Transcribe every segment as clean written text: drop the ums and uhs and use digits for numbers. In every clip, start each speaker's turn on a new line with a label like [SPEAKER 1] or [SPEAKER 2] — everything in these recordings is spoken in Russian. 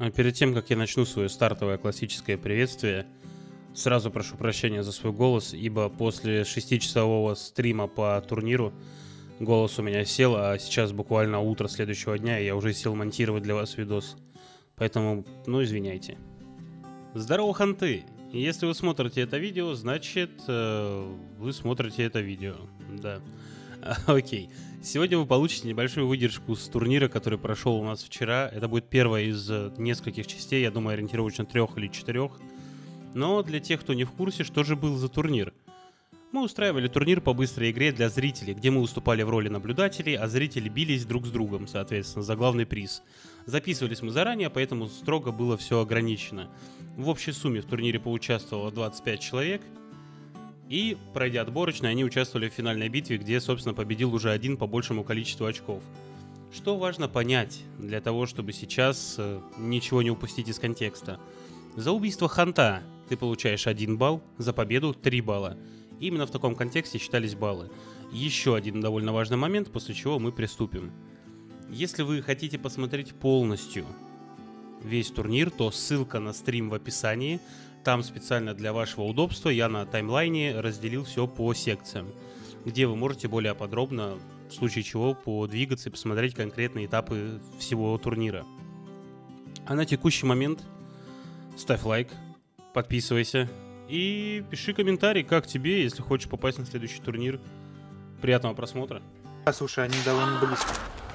[SPEAKER 1] Перед тем, как я начну свое стартовое классическое приветствие, сразу прошу прощения за свой голос, ибо после 6-часового стрима по турниру голос у меня сел, а сейчас буквально утро следующего дня, и я уже сел монтировать для вас видос. Поэтому, извиняйте. Здорово, ханты! Если вы смотрите это видео, значит, вы смотрите это видео. Да. Окей. Сегодня вы получите небольшую выдержку с турнира, который прошел у нас вчера. Это будет первая из нескольких частей, я думаю, ориентировочно 3 или 4. Но для тех, кто не в курсе, что же был за турнир? Мы устраивали турнир по быстрой игре для зрителей, где мы выступали в роли наблюдателей, а зрители бились друг с другом, соответственно, за главный приз. Записывались мы заранее, поэтому строго было все ограничено. В общей сумме в турнире поучаствовало 25 человек. И, пройдя отборочно, они участвовали в финальной битве, где, собственно, победил уже один по большему количеству очков. Что важно понять для того, чтобы сейчас ничего не упустить из контекста. За убийство ханта ты получаешь 1 балл, за победу 3 балла. Именно в таком контексте считались баллы. Еще один довольно важный момент, после чего мы приступим. Если вы хотите посмотреть полностью весь турнир, то ссылка на стрим в описании. Там специально для вашего удобства я на таймлайне разделил все по секциям, где вы можете более подробно, в случае чего, подвигаться и посмотреть конкретные этапы всего турнира. А на текущий момент ставь лайк, подписывайся и пиши комментарий, как тебе, если хочешь попасть на следующий турнир. Приятного просмотра.
[SPEAKER 2] Слушай, они довольно близко.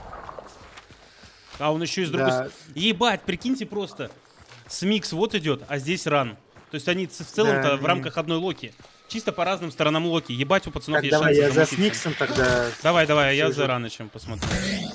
[SPEAKER 1] А он еще и с другой стороны. Ебать, прикиньте просто. Смикс вот идет, а здесь ран. То есть они в целом-то в рамках одной локи. Чисто по разным сторонам локи. Ебать, у пацанов
[SPEAKER 2] так,
[SPEAKER 1] есть
[SPEAKER 2] давай,
[SPEAKER 1] шансы
[SPEAKER 2] я за Смиксом тогда...
[SPEAKER 1] Давай, а я за Ранычем посмотрю.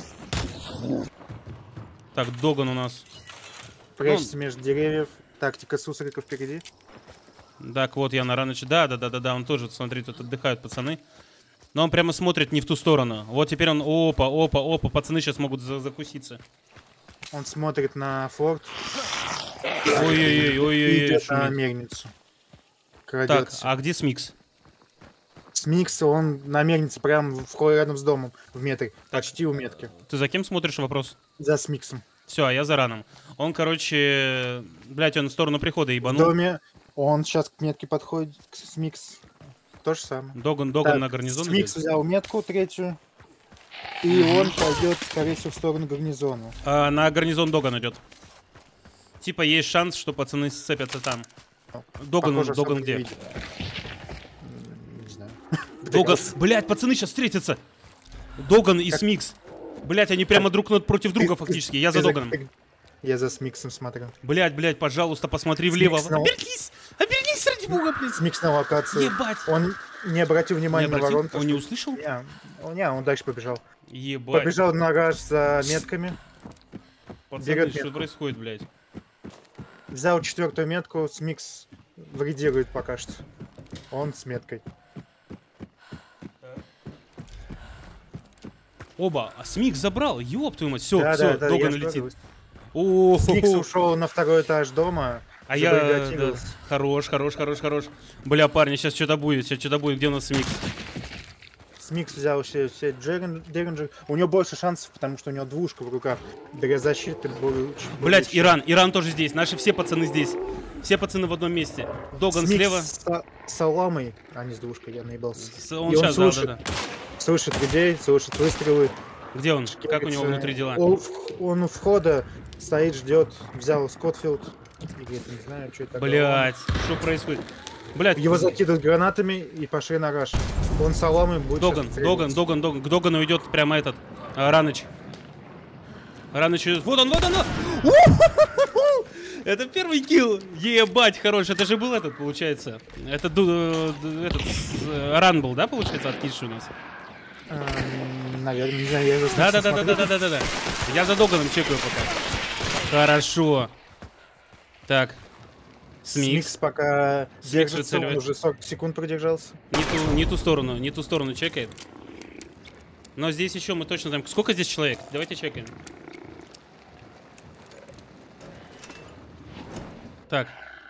[SPEAKER 1] Так, Доган у нас.
[SPEAKER 2] Прячется между деревьев. Тактика Сусарика впереди.
[SPEAKER 1] Так, вот я на Раныче. Да, он тоже, смотри, тут отдыхают пацаны. Но он прямо смотрит не в ту сторону. Вот теперь он, опа, пацаны сейчас могут закуситься.
[SPEAKER 2] Он смотрит на форт.
[SPEAKER 1] Ой-ой-ой.
[SPEAKER 2] Идет на мельницу. Крадется.
[SPEAKER 1] Так, а где Смикс?
[SPEAKER 2] Смикс, он на мельнице прям рядом с домом, в метре. Почти у метки.
[SPEAKER 1] Ты за кем смотришь, вопрос?
[SPEAKER 2] За Смиксом.
[SPEAKER 1] Все, а я за Раном. Он, короче, блять, он в сторону прихода ебанул.
[SPEAKER 2] В доме. Он сейчас к метке подходит, к Смикс. То же самое.
[SPEAKER 1] Доган на гарнизон.
[SPEAKER 2] Смикс взял метку третью. И он пойдет, скорее всего, в сторону гарнизона.
[SPEAKER 1] На гарнизон Доган идет. Типа есть шанс, что пацаны сцепятся там. Доган где?
[SPEAKER 2] Не знаю.
[SPEAKER 1] Доган, блять, пацаны сейчас встретятся. Доган и Смикс. Блять, они прямо друг против друга фактически. Я за Доганом.
[SPEAKER 2] Я за Смиксом смотрю.
[SPEAKER 1] Блять, пожалуйста, посмотри влево. Обернись, ради бога, блядь.
[SPEAKER 2] Смикс на локации.
[SPEAKER 1] Ебать.
[SPEAKER 2] Он не обратил внимания на воронку.
[SPEAKER 1] Он не услышал?
[SPEAKER 2] Не, он дальше побежал.
[SPEAKER 1] Ебать.
[SPEAKER 2] Побежал на раш за метками.
[SPEAKER 1] Пацаны, что происходит, блядь?
[SPEAKER 2] Взял 4-ю метку, Смикс вредирует пока что. Он с меткой.
[SPEAKER 1] Оба, а Смикс забрал, ёб твою мать, все,
[SPEAKER 2] Да,
[SPEAKER 1] Доган летит.
[SPEAKER 2] Смикс ушел на 2-й этаж дома.
[SPEAKER 1] А я... Да, хорош. Бля, парни, сейчас что-то будет, где у нас Смикс?
[SPEAKER 2] Смикс взял все Деринджер. У него больше шансов, потому что у него двушка в руках. Для защиты будет...
[SPEAKER 1] Блять, Иран тоже здесь, наши все пацаны здесь. Все пацаны в одном месте. Доган слева.
[SPEAKER 2] С соломой, а не с двушкой, я наебался.
[SPEAKER 1] Он сейчас, да.
[SPEAKER 2] Слышит людей, слышит выстрелы.
[SPEAKER 1] Где он? Как у него внутри дела?
[SPEAKER 2] Он у входа стоит, ждет. Взял Скоттфилд. Где-то, не знаю, что это.
[SPEAKER 1] Блять, что происходит? Блять.
[SPEAKER 2] Его закидывают гранатами и пошли на раш. Он соломой будет.
[SPEAKER 1] Доган. К Догану идет прямо этот Раныч. Вот он! Это первый килл! Ебать, хорош, это же был этот, получается. Это этот Ран был, да, получается, от Киши у нас?
[SPEAKER 2] Наверное, не знаю, я за
[SPEAKER 1] Да. Я за Доганом чекаю пока. Хорошо. Так.
[SPEAKER 2] Смикс пока держится, он уже 40 секунд продержался.
[SPEAKER 1] Не ту сторону чекает. Но здесь еще мы точно знаем. Сколько здесь человек? Давайте чекаем. Так.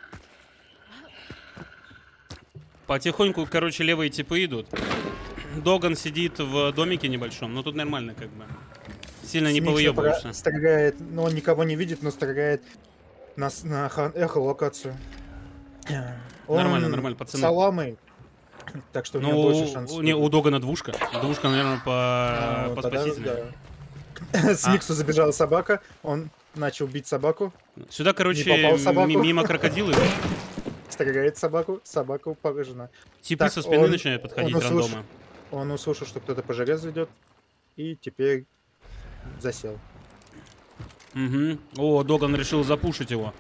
[SPEAKER 1] Потихоньку, короче, левые типы идут. Доган сидит в домике небольшом, но тут нормально как бы. Сильно не повыебываешься.
[SPEAKER 2] Строгает, но он никого не видит, но строгает на эхо-локацию.
[SPEAKER 1] Нормально,
[SPEAKER 2] Он
[SPEAKER 1] нормально, пацаны.
[SPEAKER 2] Саламой, так что у него больше шансов.
[SPEAKER 1] Не, у Догана двушка. Двушка, наверное,
[SPEAKER 2] Ну, тогда
[SPEAKER 1] поспасительнее.
[SPEAKER 2] да. С Миксу забежала собака, он начал бить собаку,
[SPEAKER 1] Сюда, короче,
[SPEAKER 2] Не попал в собаку.
[SPEAKER 1] мимо крокодилы.
[SPEAKER 2] стреляет собаку, собака поражена.
[SPEAKER 1] Типы
[SPEAKER 2] Так,
[SPEAKER 1] со спины
[SPEAKER 2] он-
[SPEAKER 1] начинают подходить
[SPEAKER 2] он услышал-
[SPEAKER 1] рандомы.
[SPEAKER 2] Он услышал, что кто-то по железу идет, и теперь засел.
[SPEAKER 1] Угу. О, Доган решил запушить его.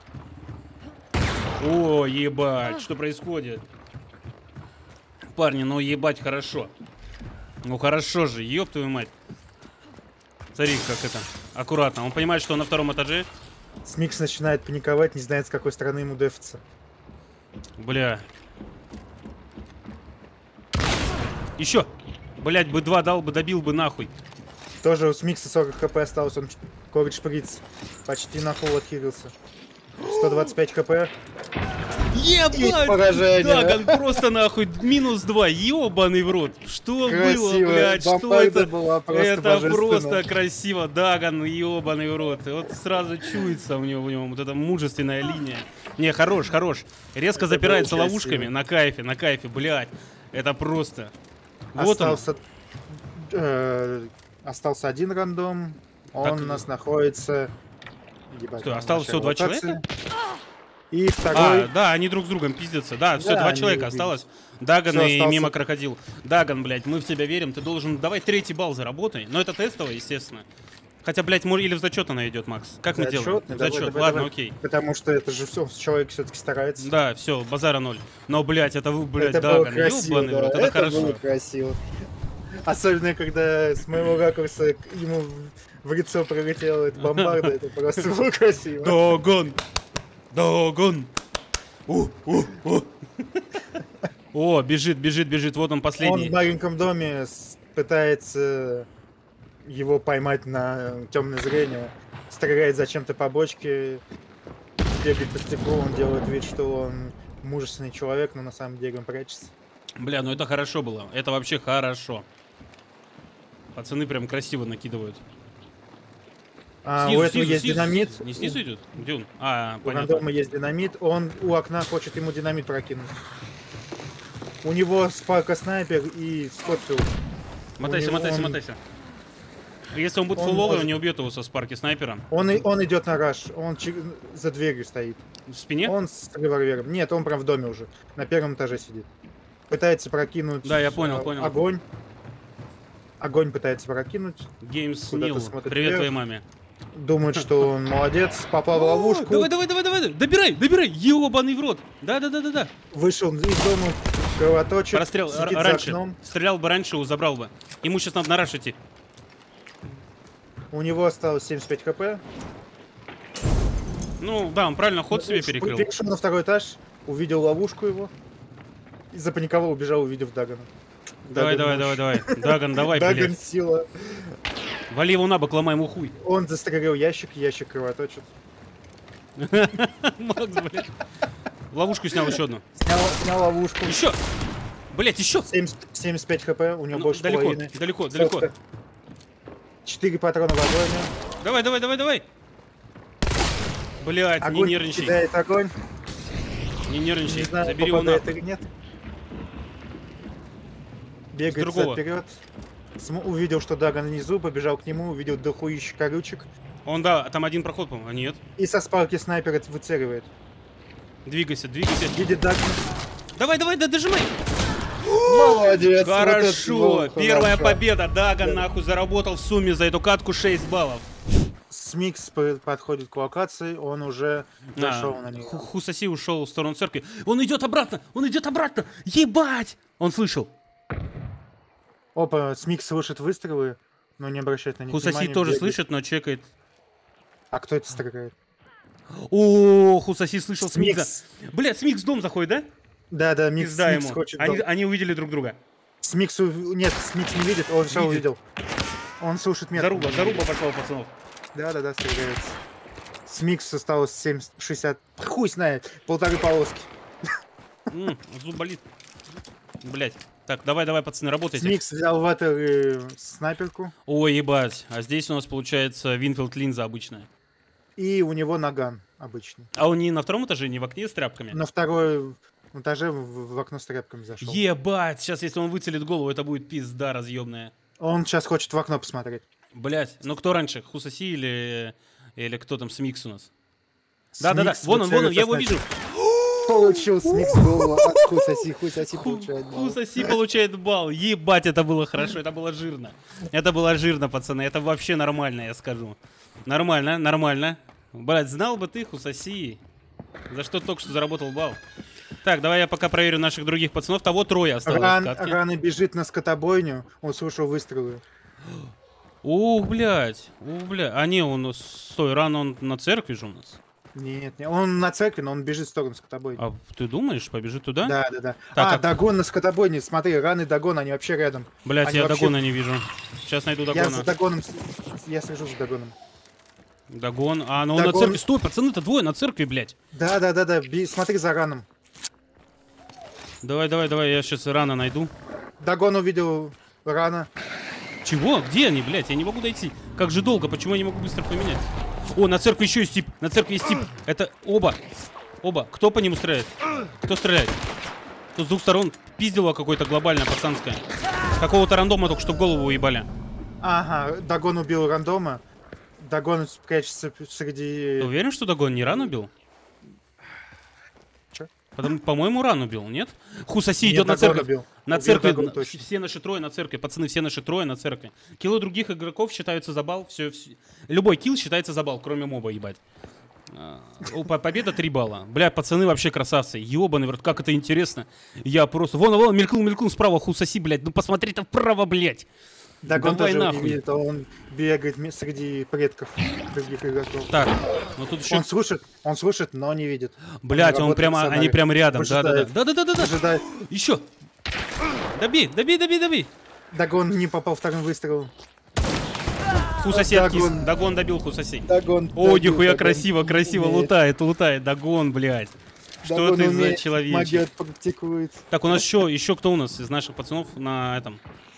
[SPEAKER 1] О, ебать, что происходит? Парни, ну ебать хорошо. Ну хорошо же, ёб твою мать. Смотри, как это. Аккуратно. Он понимает, что он на втором этаже.
[SPEAKER 2] Смикс начинает паниковать, не знает, с какой стороны ему дефиться.
[SPEAKER 1] Бля. Еще. Блять, бы два дал бы, добил бы нахуй.
[SPEAKER 2] Тоже у Смикса 40 хп осталось, он колет шприц. Почти на фул отхилился. 125 хп.
[SPEAKER 1] Ебать!
[SPEAKER 2] поражение.
[SPEAKER 1] Даган просто нахуй минус 2. Ёбаный в рот. Что было, блядь? Что
[SPEAKER 2] Бомбарда
[SPEAKER 1] это?
[SPEAKER 2] была просто
[SPEAKER 1] Это
[SPEAKER 2] божественна.
[SPEAKER 1] просто красиво. Даган, ёбаный в рот. И вот сразу чуется в нем вот эта мужественная линия. Не, хорош, хорош. Резко
[SPEAKER 2] Это
[SPEAKER 1] запирается
[SPEAKER 2] было
[SPEAKER 1] ловушками.
[SPEAKER 2] красиво.
[SPEAKER 1] На кайфе, блядь. Это просто. Вот он.
[SPEAKER 2] Остался один рандом. Он
[SPEAKER 1] Так,
[SPEAKER 2] у нас находится... Ебать,
[SPEAKER 1] Стой,
[SPEAKER 2] он
[SPEAKER 1] осталось
[SPEAKER 2] в
[SPEAKER 1] всего два
[SPEAKER 2] нашей локации.
[SPEAKER 1] человека?
[SPEAKER 2] И второй...
[SPEAKER 1] Да, они друг с другом пиздятся. Да, все,
[SPEAKER 2] Да,
[SPEAKER 1] два
[SPEAKER 2] они
[SPEAKER 1] человека
[SPEAKER 2] убили.
[SPEAKER 1] осталось. Даган
[SPEAKER 2] Всё,
[SPEAKER 1] и
[SPEAKER 2] остался.
[SPEAKER 1] мимо крокодил. Даган, блядь, мы в тебя верим. Ты должен... Давай третий балл заработай. Но это тестовое, естественно. Хотя, блядь, или в зачет она идет, Макс. Как мы делаем?
[SPEAKER 2] Зачетный,
[SPEAKER 1] В
[SPEAKER 2] давай,
[SPEAKER 1] зачет.
[SPEAKER 2] давай,
[SPEAKER 1] Ладно,
[SPEAKER 2] давай.
[SPEAKER 1] окей.
[SPEAKER 2] Потому что это же все, человек все-таки старается.
[SPEAKER 1] Да, все, базара 0. Но, блядь, это вы, блядь,
[SPEAKER 2] Это было
[SPEAKER 1] Даган.
[SPEAKER 2] красиво,
[SPEAKER 1] Ёбаный в рот,
[SPEAKER 2] да.
[SPEAKER 1] это
[SPEAKER 2] Это
[SPEAKER 1] хорошо.
[SPEAKER 2] было красиво. Особенно, когда с моего ракурса ему в лицо пролетела эта бомбарда, это просто было красиво.
[SPEAKER 1] Даган! Даган! О, бежит, вот он
[SPEAKER 2] Он
[SPEAKER 1] последний.
[SPEAKER 2] в маленьком доме пытается его поймать на темное зрение, стреляет зачем-то по бочке, бегает по стеклу, он делает вид, что он мужественный человек, но на самом деле он прячется.
[SPEAKER 1] Бля, ну это хорошо было. Это вообще хорошо. Пацаны прям красиво накидывают.
[SPEAKER 2] У этого есть динамит.
[SPEAKER 1] Не снизу идет? Где он? А,
[SPEAKER 2] У
[SPEAKER 1] понятно.
[SPEAKER 2] рандома есть динамит, он у окна хочет ему динамит прокинуть. У него спарка снайпер и Скотфилд.
[SPEAKER 1] Мотайся,
[SPEAKER 2] него
[SPEAKER 1] мотайся,
[SPEAKER 2] он-
[SPEAKER 1] мотайся. Если он будет
[SPEAKER 2] он
[SPEAKER 1] фуловый, он
[SPEAKER 2] может-
[SPEAKER 1] не убьет его со спарки снайпера.
[SPEAKER 2] Он идет на раш, он за дверью стоит.
[SPEAKER 1] В спине?
[SPEAKER 2] Он с револьвером. Нет, он прям в доме уже. На первом этаже сидит. Пытается прокинуть
[SPEAKER 1] Да, я понял, понял.
[SPEAKER 2] огонь. Огонь пытается прокинуть.
[SPEAKER 1] Геймс
[SPEAKER 2] Куда-то
[SPEAKER 1] Нил.
[SPEAKER 2] смотрит
[SPEAKER 1] Привет
[SPEAKER 2] вверх.
[SPEAKER 1] твоей маме.
[SPEAKER 2] Думает, что он молодец. Попал в ловушку.
[SPEAKER 1] Давай. Добирай. Ёбаный в рот. Да.
[SPEAKER 2] Вышел из дома. Кровоточит.
[SPEAKER 1] Прострел
[SPEAKER 2] Сидит за
[SPEAKER 1] раньше.
[SPEAKER 2] окном.
[SPEAKER 1] Стрелял бы раньше, забрал бы. Ему сейчас надо на раш идти.
[SPEAKER 2] У него осталось 75 хп.
[SPEAKER 1] Ну, да, он правильно ход себе перекрыл.
[SPEAKER 2] Перешел на второй этаж. Увидел ловушку его. И запаниковал, убежал, увидев Дагана.
[SPEAKER 1] Давай. Даган, давай,
[SPEAKER 2] Даган
[SPEAKER 1] блядь.
[SPEAKER 2] сила.
[SPEAKER 1] Вали его на бок, ломай ему хуй.
[SPEAKER 2] Он застрелил ящик кровоточит.
[SPEAKER 1] Макс, блядь. Ловушку снял еще одну.
[SPEAKER 2] Снял ловушку.
[SPEAKER 1] Еще! Блять, еще!
[SPEAKER 2] 75 хп, у него
[SPEAKER 1] Ну,
[SPEAKER 2] больше половины.
[SPEAKER 1] далеко.
[SPEAKER 2] 4 патрона в огонь.
[SPEAKER 1] Давай. Блять, не
[SPEAKER 2] Огонь
[SPEAKER 1] нервничай.
[SPEAKER 2] кидает огонь.
[SPEAKER 1] Не
[SPEAKER 2] Не
[SPEAKER 1] нервничай.
[SPEAKER 2] знаю,
[SPEAKER 1] Забери его
[SPEAKER 2] попадает
[SPEAKER 1] нахуй.
[SPEAKER 2] или нет. Бегает
[SPEAKER 1] другого.
[SPEAKER 2] вперед. Увидел, что Даган внизу, побежал к нему, увидел дохуища колючек.
[SPEAKER 1] Он, да, там один проход, по-моему. А нет.
[SPEAKER 2] И со спарки снайпера выцеливает.
[SPEAKER 1] Двигайся.
[SPEAKER 2] Видит Даган.
[SPEAKER 1] Давай, да, дожимай.
[SPEAKER 2] Молодец!
[SPEAKER 1] Хорошо. Первая
[SPEAKER 2] победа.
[SPEAKER 1] победа. Даган,
[SPEAKER 2] Да.
[SPEAKER 1] нахуй, заработал в сумме за эту катку 6 баллов.
[SPEAKER 2] Смикс подходит к локации, он уже зашел на нее.
[SPEAKER 1] Хусаси ушел в сторону церкви. Он идет обратно. Ебать! Он слышал.
[SPEAKER 2] Опа, Смикс слышит выстрелы, но не обращает на них
[SPEAKER 1] Хусаси
[SPEAKER 2] внимания.
[SPEAKER 1] тоже
[SPEAKER 2] бегает.
[SPEAKER 1] слышит, но чекает.
[SPEAKER 2] А кто это стреляет?
[SPEAKER 1] О, Хусаси слышал Смикса.
[SPEAKER 2] Смикс.
[SPEAKER 1] Бля, Смикс в дом заходит, да?
[SPEAKER 2] Да, Микс,
[SPEAKER 1] Пизда
[SPEAKER 2] Смикс
[SPEAKER 1] ему.
[SPEAKER 2] хочет
[SPEAKER 1] Они,
[SPEAKER 2] дом.
[SPEAKER 1] они увидели друг друга.
[SPEAKER 2] Нет, Смикс не видит, он все
[SPEAKER 1] Видит.
[SPEAKER 2] увидел. Он слушает метку.
[SPEAKER 1] Заруба пошла у пацанов.
[SPEAKER 2] Да, стреляется. Смикс осталось 60. Хуй знает, полторы полоски.
[SPEAKER 1] Зуб болит. Блять. Так, давай, пацаны, работайте.
[SPEAKER 2] Смикс взял в это снайперку
[SPEAKER 1] Ой, ебать. А здесь у нас получается Винфилд линза обычная.
[SPEAKER 2] И у него наган обычный.
[SPEAKER 1] А он не на втором этаже, не в окне с тряпками?
[SPEAKER 2] На второй этаже в окно с тряпками зашел.
[SPEAKER 1] Ебать, сейчас если он выцелит голову, это будет пизда разъемная.
[SPEAKER 2] Он сейчас хочет в окно посмотреть.
[SPEAKER 1] Блять, ну кто раньше, Хусаси или кто там, Смикс у нас? Да-да-да,
[SPEAKER 2] Смикс
[SPEAKER 1] вон он, я его
[SPEAKER 2] выцеливается,
[SPEAKER 1] вижу.
[SPEAKER 2] Получил Смикс голову от Хусаси. Хусаси получает балл.
[SPEAKER 1] Хусаси получает балл. Ебать, это было хорошо, это было жирно. Это было жирно, пацаны, это вообще нормально, я скажу. Нормально, нормально. Блять, знал бы ты, Хусаси, за что только что заработал балл. Так, давай я пока проверю наших других пацанов. Того трое осталось в катке.
[SPEAKER 2] Ран бежит на скотобойню, он слышал выстрелы.
[SPEAKER 1] Ух, блядь. А не, он, стой, Ран он на церкви же у нас.
[SPEAKER 2] Нет, он на церкви, но он бежит в сторону скотобойни.
[SPEAKER 1] А ты думаешь, побежит туда?
[SPEAKER 2] Да.
[SPEAKER 1] Так,
[SPEAKER 2] Дагон на скотобойне, смотри, Ран и Дагон, они вообще рядом.
[SPEAKER 1] Блядь,
[SPEAKER 2] Они
[SPEAKER 1] я
[SPEAKER 2] вообще-
[SPEAKER 1] Дагона не вижу. Сейчас найду Дагона.
[SPEAKER 2] Я за Дагоном, я слежу за Дагоном.
[SPEAKER 1] Дагон. А, ну он на
[SPEAKER 2] Дагон-
[SPEAKER 1] церкви. Стой, пацаны-то двое на церкви, блядь.
[SPEAKER 2] Да, смотри за Раном.
[SPEAKER 1] Давай, я сейчас Рана найду.
[SPEAKER 2] Дагон увидел Рана.
[SPEAKER 1] Чего? Где они, блядь? Я не могу дойти. Как же долго? Почему я не могу быстро поменять? О, на церкви еще есть тип. На церкви есть тип. Это оба. Кто по нему стреляет? Кто стреляет? Тут с двух сторон пиздело какое-то глобальное, пацанское. Какого-то рандома только что в голову уебали.
[SPEAKER 2] Ага, Дагон убил рандома. Дагон прячется среди...
[SPEAKER 1] Ты уверен, что Дагон не Ран убил?
[SPEAKER 2] Чё?
[SPEAKER 1] По-моему, Ран убил, нет? Хусаси
[SPEAKER 2] Нет,
[SPEAKER 1] идет на
[SPEAKER 2] Дагон
[SPEAKER 1] церковь.
[SPEAKER 2] убил.
[SPEAKER 1] На
[SPEAKER 2] Убил
[SPEAKER 1] церкви.
[SPEAKER 2] Дагон точно.
[SPEAKER 1] Все наши трое на церкви. Пацаны, все наши трое на церкви. Киллы других игроков считаются за балл. Любой килл считается за балл, кроме моба, ебать. Победа 3 балла. Бля, пацаны вообще красавцы. Ёбаный в рот, как это интересно. Я просто... Вон, мелькнул справа Хусаси, блядь. Ну посмотри-то вправо, блядь.
[SPEAKER 2] Дагон
[SPEAKER 1] Давай
[SPEAKER 2] тоже
[SPEAKER 1] нахуй.
[SPEAKER 2] не видит, он бегает среди предков других игроков.
[SPEAKER 1] Так, ну тут еще...
[SPEAKER 2] Он слышит, но не видит.
[SPEAKER 1] Блядь, он
[SPEAKER 2] работает
[SPEAKER 1] прямо,
[SPEAKER 2] в
[SPEAKER 1] они
[SPEAKER 2] сценарии.
[SPEAKER 1] прям рядом.
[SPEAKER 2] Выжидает.
[SPEAKER 1] Да.
[SPEAKER 2] Ожидает.
[SPEAKER 1] Еще. Добей.
[SPEAKER 2] Дагон не попал вторым выстрелом.
[SPEAKER 1] Хусаси
[SPEAKER 2] Дагон.
[SPEAKER 1] откис. Дагон добил Хусаси.
[SPEAKER 2] Дагон.
[SPEAKER 1] О,
[SPEAKER 2] добил,
[SPEAKER 1] нихуя
[SPEAKER 2] Дагон
[SPEAKER 1] красиво
[SPEAKER 2] умеет.
[SPEAKER 1] лутает. Дагон, блядь. Что
[SPEAKER 2] Дагон
[SPEAKER 1] ты за
[SPEAKER 2] умеет,
[SPEAKER 1] человечек?
[SPEAKER 2] магию практикует.
[SPEAKER 1] Так, у нас еще кто у нас из наших пацанов на этом?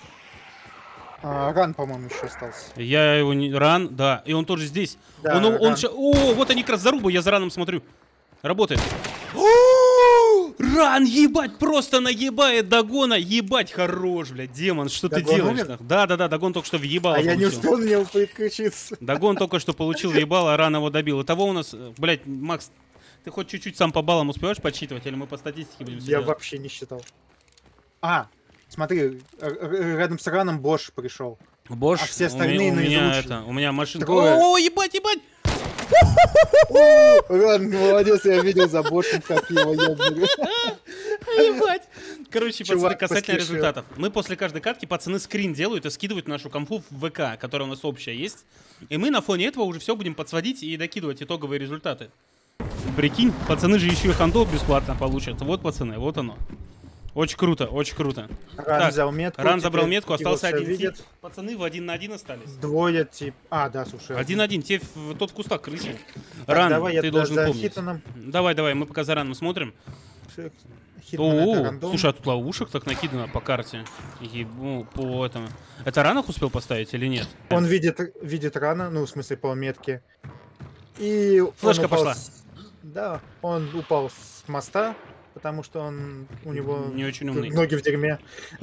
[SPEAKER 2] Ран, по-моему, еще остался.
[SPEAKER 1] Я его не... Ран, да. И он тоже здесь.
[SPEAKER 2] Да,
[SPEAKER 1] он
[SPEAKER 2] Ран.
[SPEAKER 1] ща- О, вот они как раз за рубу, я за Раном смотрю. Работает. О, Ран, ебать, просто нагибает Дагона. Ебать, хорош, блядь, демон, что ты
[SPEAKER 2] Дагон
[SPEAKER 1] делаешь?
[SPEAKER 2] умер?
[SPEAKER 1] нахуй? Да, Дагон только что въебало
[SPEAKER 2] А я не
[SPEAKER 1] получил.
[SPEAKER 2] успел на него переключиться.
[SPEAKER 1] Дагон только что получил въебало, а Ран его добил. Итого у нас, блядь, Макс, ты хоть чуть-чуть сам по баллам успеваешь подсчитывать, или мы по статистике будем
[SPEAKER 2] Я
[SPEAKER 1] всё делать?
[SPEAKER 2] вообще не считал. Смотри, рядом с Раном Бош пришел.
[SPEAKER 1] Бош,
[SPEAKER 2] А все остальные
[SPEAKER 1] у меня
[SPEAKER 2] наизлучшие.
[SPEAKER 1] у меня машинка.
[SPEAKER 2] Трое.
[SPEAKER 1] О, ебать!
[SPEAKER 2] Ран, молодец, я видел за Бошем, как его ебнули.
[SPEAKER 1] Ебать! Короче, пацаны,
[SPEAKER 2] Чувак
[SPEAKER 1] касательно
[SPEAKER 2] поспешил.
[SPEAKER 1] результатов. Мы после каждой катки, пацаны, скрин делают и скидывают в нашу конфу в ВК, которая у нас общая есть. И мы на фоне этого уже все будем подсводить и докидывать итоговые результаты. Прикинь, пацаны же еще и хандов бесплатно получат. Вот, пацаны, вот оно. Очень круто, очень круто.
[SPEAKER 2] Ран
[SPEAKER 1] Так,
[SPEAKER 2] взял метку.
[SPEAKER 1] Ран
[SPEAKER 2] теперь
[SPEAKER 1] забрал метку,
[SPEAKER 2] его
[SPEAKER 1] остался
[SPEAKER 2] всё
[SPEAKER 1] один тип.
[SPEAKER 2] видит.
[SPEAKER 1] Пацаны в 1 на 1 остались.
[SPEAKER 2] Двое тип. Да, слушай.
[SPEAKER 1] 1-1, те тот в кустах крысил.
[SPEAKER 2] Так,
[SPEAKER 1] Ран,
[SPEAKER 2] давай я
[SPEAKER 1] ты
[SPEAKER 2] тогда
[SPEAKER 1] должен
[SPEAKER 2] за
[SPEAKER 1] помнить.
[SPEAKER 2] Хитоном.
[SPEAKER 1] Давай, мы пока за Раном смотрим.
[SPEAKER 2] Хитман это
[SPEAKER 1] О,
[SPEAKER 2] рандом.
[SPEAKER 1] слушай, а тут ловушек так накидано по карте. По этому. Это Ранах успел поставить или нет?
[SPEAKER 2] Он видит Рана, ну, в смысле, по метке. И он
[SPEAKER 1] Флешка
[SPEAKER 2] упал
[SPEAKER 1] пошла.
[SPEAKER 2] Да, он упал с моста, потому что у него
[SPEAKER 1] Не очень умный.
[SPEAKER 2] ноги в дерьме.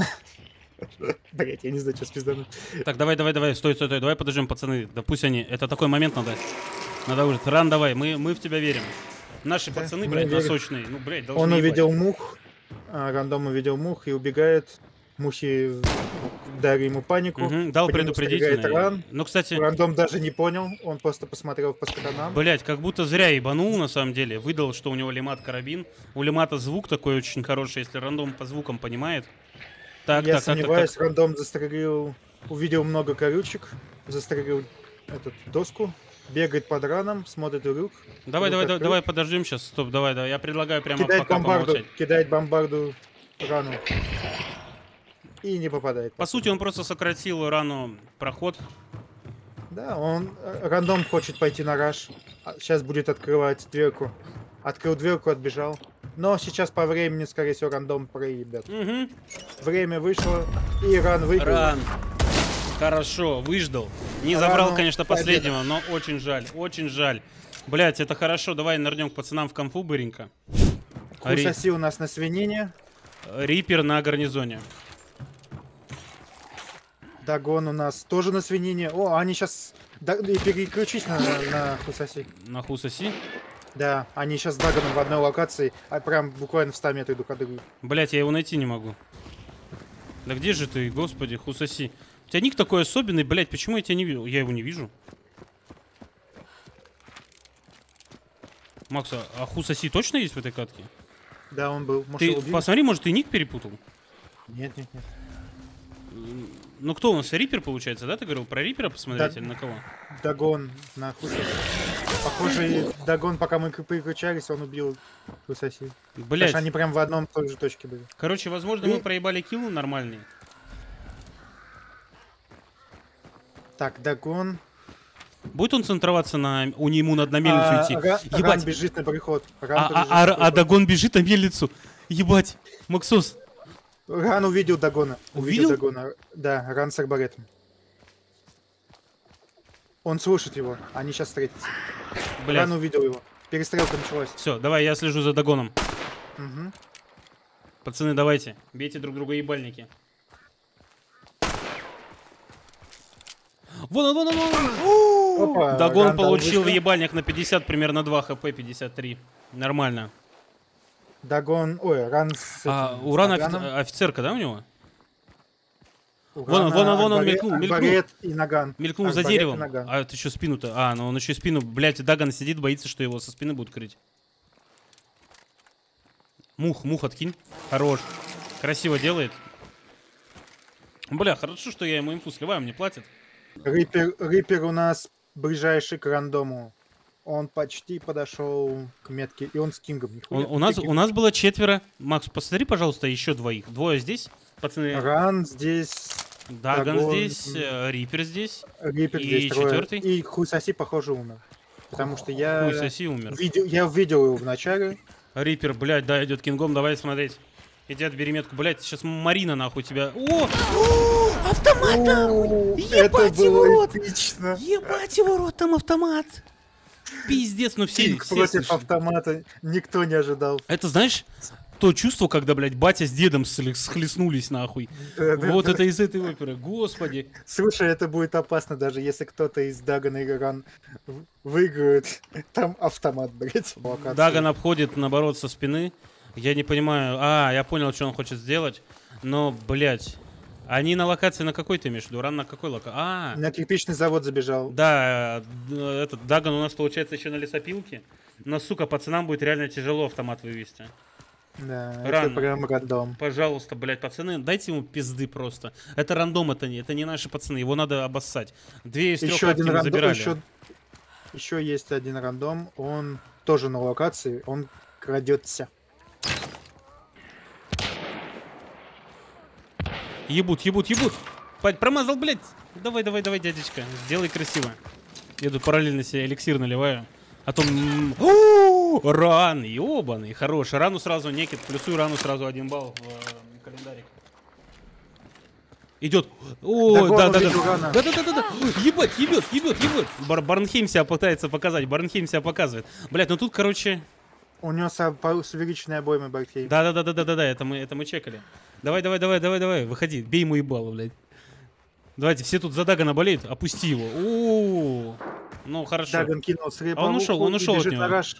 [SPEAKER 2] Блять, я не знаю, что спиздануть.
[SPEAKER 1] Так, давай, стой, давай подождем, пацаны. Да пусть они, это такой момент надо уже. Ран, давай, мы в тебя верим. Наши пацаны,
[SPEAKER 2] мы
[SPEAKER 1] блядь,
[SPEAKER 2] верим.
[SPEAKER 1] носочные, ну, блядь, должны
[SPEAKER 2] Он
[SPEAKER 1] ебать.
[SPEAKER 2] увидел мух, рандом увидел мух и убегает. Мухи дали ему панику.
[SPEAKER 1] Мгм, дал
[SPEAKER 2] по нему
[SPEAKER 1] предупредительный.
[SPEAKER 2] стреляет Ран.
[SPEAKER 1] Ну, кстати,
[SPEAKER 2] Рандом даже не понял, он просто посмотрел по сторонам.
[SPEAKER 1] блять, как будто зря ебанул, на самом деле. Выдал, что у него лимат карабин. У лимата звук такой очень хороший, если рандом по звукам понимает. Так,
[SPEAKER 2] Я
[SPEAKER 1] так.
[SPEAKER 2] сомневаюсь, рандом застрелил, увидел много колючек, застрелил эту доску, бегает под раном, смотрит в люк.
[SPEAKER 1] Давай, подождем сейчас. Стоп, давай, я предлагаю прямо пока помолчать.
[SPEAKER 2] Кидает бомбарду рану. И не попадает.
[SPEAKER 1] По сути, он просто сократил рану проход.
[SPEAKER 2] Да, рандом хочет пойти на раш. Сейчас будет открывать дверку. Открыл дверку, отбежал. Но сейчас по времени, скорее всего, рандом проебет.
[SPEAKER 1] Угу.
[SPEAKER 2] Время вышло, и ран выиграл.
[SPEAKER 1] Ран. Хорошо, выждал. Не
[SPEAKER 2] Рану
[SPEAKER 1] забрал, конечно,
[SPEAKER 2] победа.
[SPEAKER 1] последнего, но очень жаль, очень жаль. Блять, это хорошо. Давай нырнем к пацанам в конфу быренько.
[SPEAKER 2] Хусаси у нас на свинине.
[SPEAKER 1] Рипер на гарнизоне.
[SPEAKER 2] Дагон у нас тоже на свинине. О, они сейчас... Переключись на Хусаси.
[SPEAKER 1] На Хусаси?
[SPEAKER 2] Да, они сейчас с Дагоном в одной локации, а прям буквально в 100 метрах друг от друга.
[SPEAKER 1] Блять, я его найти не могу. Да где же ты, господи, Хусаси? У тебя ник такой особенный, блять, почему я тебя не вижу? Я его не вижу. Макс, а Хусаси точно есть в этой катке?
[SPEAKER 2] Да, он был. Может,
[SPEAKER 1] Ты
[SPEAKER 2] его убили?
[SPEAKER 1] посмотри, может, ты ник перепутал?
[SPEAKER 2] Нет.
[SPEAKER 1] Ну кто у нас? Рипер, получается, да? Ты говорил про Рипера посмотреть
[SPEAKER 2] Да.
[SPEAKER 1] или на кого?
[SPEAKER 2] Дагон на Хусаси. Похоже, Дагон, пока мы переключались, он убил Хусаси. Потому
[SPEAKER 1] Блять.
[SPEAKER 2] что они прям в одном той же точке были.
[SPEAKER 1] Короче, возможно, мы проебали килл нормальный.
[SPEAKER 2] Так, Дагон.
[SPEAKER 1] Будет он центроваться на... ему надо на мельницу идти.
[SPEAKER 2] Ран
[SPEAKER 1] Ебать.
[SPEAKER 2] бежит на переход. Ран
[SPEAKER 1] А
[SPEAKER 2] побежит на переход.
[SPEAKER 1] Дагон бежит на мельницу. Ебать. Максус.
[SPEAKER 2] Ран увидел Дагона.
[SPEAKER 1] Увидел?
[SPEAKER 2] Дагона. Да, Ран с арбалетом. Он слушает его. Они сейчас встретятся.
[SPEAKER 1] Блядь.
[SPEAKER 2] Ран увидел его. Перестрелка началась.
[SPEAKER 1] Все, давай, я слежу за Дагоном.
[SPEAKER 2] Угу.
[SPEAKER 1] Пацаны, давайте. Бейте друг друга ебальники. Вон он.
[SPEAKER 2] Опа,
[SPEAKER 1] Дагон
[SPEAKER 2] Ран дал
[SPEAKER 1] получил в
[SPEAKER 2] выстрел.
[SPEAKER 1] ебальник на 50, примерно 2 хп, 53. Нормально.
[SPEAKER 2] Дагон... Ой, Ран с...
[SPEAKER 1] У Рана
[SPEAKER 2] наганом.
[SPEAKER 1] офицерка, да, у него?
[SPEAKER 2] У
[SPEAKER 1] Вон он,
[SPEAKER 2] Рана
[SPEAKER 1] вон он,
[SPEAKER 2] арбалет-
[SPEAKER 1] мелькнул.
[SPEAKER 2] арбалет и наган.
[SPEAKER 1] Мелькнул за
[SPEAKER 2] Арбалет и
[SPEAKER 1] деревом.
[SPEAKER 2] наган.
[SPEAKER 1] А это что, спину-то? Ну он еще спину. Блять, Дагон сидит, боится, что его со спины будут крыть. Мух откинь. Хорош. Красиво делает. Бля, хорошо, что я ему инфу сливаю, мне платят.
[SPEAKER 2] Рипер у нас ближайший к рандому. Он почти подошел к метке, и он с Кингом. Нихуя.
[SPEAKER 1] У нас было 4. Макс, посмотри, пожалуйста, еще 2. 2 здесь. Пацаны,
[SPEAKER 2] Ран здесь,
[SPEAKER 1] Дагон
[SPEAKER 2] Дагон,
[SPEAKER 1] здесь, Рипер здесь.
[SPEAKER 2] Рипер
[SPEAKER 1] И
[SPEAKER 2] здесь трое.
[SPEAKER 1] четвертый?
[SPEAKER 2] И Хусаси, похоже, умер. Потому что я
[SPEAKER 1] Хуй соси, умер.
[SPEAKER 2] я видел его в начале.
[SPEAKER 1] Рипер, блядь, да, идет кингом, давай смотреть. Иди отбери метку, блядь, сейчас Марина нахуй тебя. О! Автомат там!
[SPEAKER 2] Это
[SPEAKER 1] Ебать его
[SPEAKER 2] было
[SPEAKER 1] рот!
[SPEAKER 2] эпично.
[SPEAKER 1] Ебать его рот, там автомат! Пиздец, ну все,
[SPEAKER 2] Кинг
[SPEAKER 1] все
[SPEAKER 2] против
[SPEAKER 1] слышали.
[SPEAKER 2] автомата. Никто не ожидал.
[SPEAKER 1] Это, знаешь, то чувство, когда, блядь, батя с дедом схлестнулись нахуй.
[SPEAKER 2] Да.
[SPEAKER 1] Вот это из этой оперы, господи.
[SPEAKER 2] Слушай, это будет опасно, даже если кто-то из Дагана и Ран выиграет. Там автомат, блядь. локация.
[SPEAKER 1] Дагон обходит, наоборот, со спины. Я не понимаю. Я понял, что он хочет сделать. Но, блядь, они на локации на какой ты имеешь в виду? Ран на какой локации?
[SPEAKER 2] На кирпичный завод забежал.
[SPEAKER 1] Да, этот Дагон у нас, получается, еще на лесопилке. Но, сука, пацанам будет реально тяжело автомат вывести.
[SPEAKER 2] Да,
[SPEAKER 1] Рано.
[SPEAKER 2] это прям рандом.
[SPEAKER 1] Пожалуйста, блядь, пацаны, дайте ему пизды просто. Это рандом, это не наши пацаны, его надо обоссать. 2 из 3
[SPEAKER 2] Еще один
[SPEAKER 1] мы
[SPEAKER 2] рандом.
[SPEAKER 1] забирали.
[SPEAKER 2] Еще есть один рандом. Он тоже на локации. Он крадется.
[SPEAKER 1] Ебут. Промазал, блядь. Давай, дядечка, сделай красиво. Я тут параллельно себе эликсир наливаю. А то... Ран, ебаный, хороший. Рану сразу некит, плюсую рану сразу 1 балл в календарик. Идет. О,
[SPEAKER 2] Дагон
[SPEAKER 1] да.
[SPEAKER 2] увидел Рана.
[SPEAKER 1] Да. Ебать. Барнхейм себя пытается показать. Барнхейм себя показывает. Блядь, ну тут, короче...
[SPEAKER 2] У него с увеличенной обоймой Бартхейм.
[SPEAKER 1] Да, это мы чекали. Давай, выходи, бей ему ебало, блядь. Давайте, все тут за Дагона болеют, опусти его. О, ну хорошо.
[SPEAKER 2] Дагон кинул
[SPEAKER 1] А он ушел от него.
[SPEAKER 2] Раш.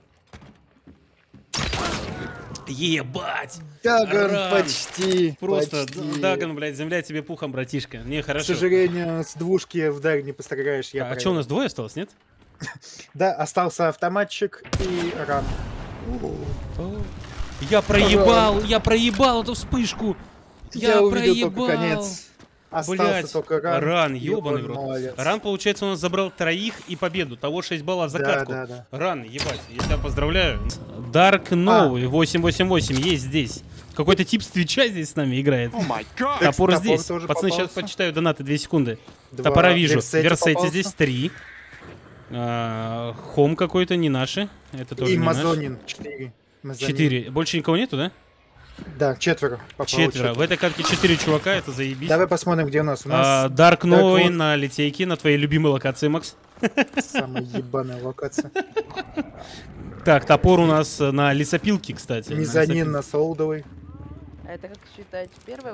[SPEAKER 1] Ебать!
[SPEAKER 2] Дагон
[SPEAKER 1] Ран.
[SPEAKER 2] почти.
[SPEAKER 1] Просто
[SPEAKER 2] почти.
[SPEAKER 1] Дагон, блядь, земля тебе пухом, братишка. Не,
[SPEAKER 2] К
[SPEAKER 1] хорошо.
[SPEAKER 2] сожалению, с двушки в даг не постараешь. Я
[SPEAKER 1] А что, у нас 2 осталось, нет?
[SPEAKER 2] Да, остался автоматчик и Ран.
[SPEAKER 1] Я проебал эту вспышку.
[SPEAKER 2] Я увидел только конец. Остался
[SPEAKER 1] Блять,
[SPEAKER 2] только Ран.
[SPEAKER 1] Ран,
[SPEAKER 2] и
[SPEAKER 1] ебаный
[SPEAKER 2] он
[SPEAKER 1] в рот.
[SPEAKER 2] молодец.
[SPEAKER 1] Ран, получается, у нас забрал 3 и победу. Того 6 баллов за катку.
[SPEAKER 2] Да.
[SPEAKER 1] Ран, ебать, я тебя поздравляю. Dark новый, 888, есть здесь. Какой-то тип с Твича здесь с нами играет. Топор
[SPEAKER 2] Топор
[SPEAKER 1] здесь.
[SPEAKER 2] тоже
[SPEAKER 1] Пацаны, сейчас
[SPEAKER 2] попался.
[SPEAKER 1] почитаю донаты, 2 секунды.
[SPEAKER 2] 2.
[SPEAKER 1] Топора вижу.
[SPEAKER 2] Версети
[SPEAKER 1] Версети
[SPEAKER 2] попался.
[SPEAKER 1] здесь 3. Хом какой-то, не наши. Это тоже
[SPEAKER 2] И
[SPEAKER 1] не наши.
[SPEAKER 2] Мазонин 4.
[SPEAKER 1] 4. Больше никого нету, да?
[SPEAKER 2] Да, 4.
[SPEAKER 1] 4. В этой катке 4 чувака, это заебись.
[SPEAKER 2] Давай посмотрим, где у нас. У нас
[SPEAKER 1] Dark новый
[SPEAKER 2] вот.
[SPEAKER 1] на литейке, на твоей любимой локации, Макс.
[SPEAKER 2] Самая ебаная локация.
[SPEAKER 1] Так, топор у нас на лесопилке, кстати.
[SPEAKER 2] Мезонин на Солдовой.
[SPEAKER 3] Это как считать первый